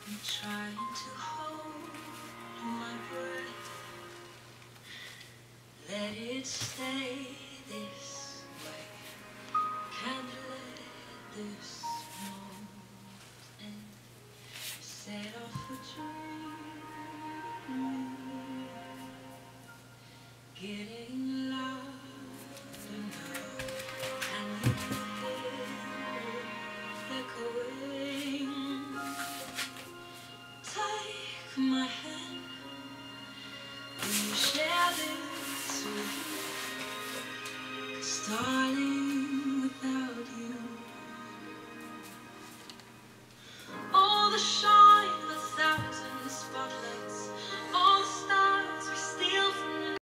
I'm trying to hold my breath. Let it stay this way. Can't let this moment end. Set off a dream. Getting louder now. Can you